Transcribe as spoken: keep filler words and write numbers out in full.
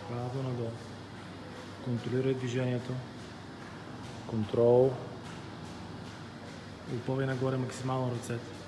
Бавно надолу. Контролирай движението. Контрол. Опъвай нагоре максимално ръцете.